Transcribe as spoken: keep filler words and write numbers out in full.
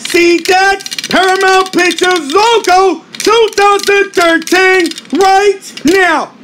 See that Paramount Pictures logo twenty thirteen right now.